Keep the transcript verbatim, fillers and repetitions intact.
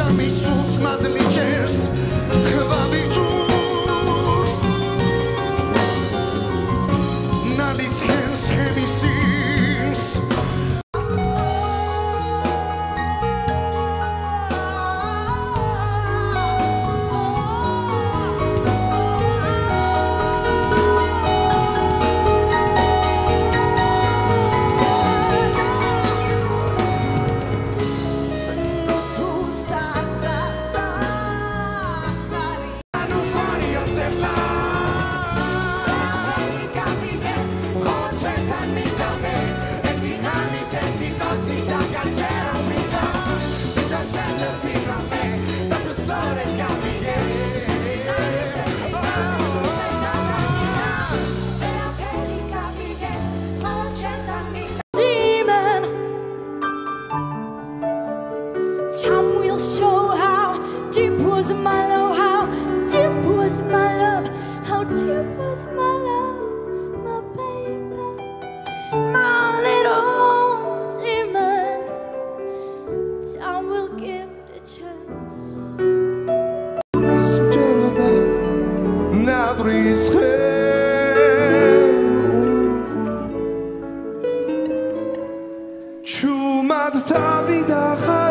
სამისულს მადლი ჭერს ხვავი ჭურს ნალის ხელს ხემისის Time will show how deep was my love, how deep was my love, how deep was my love, my baby, my little demon. Time will give the chance. Chumad ta vida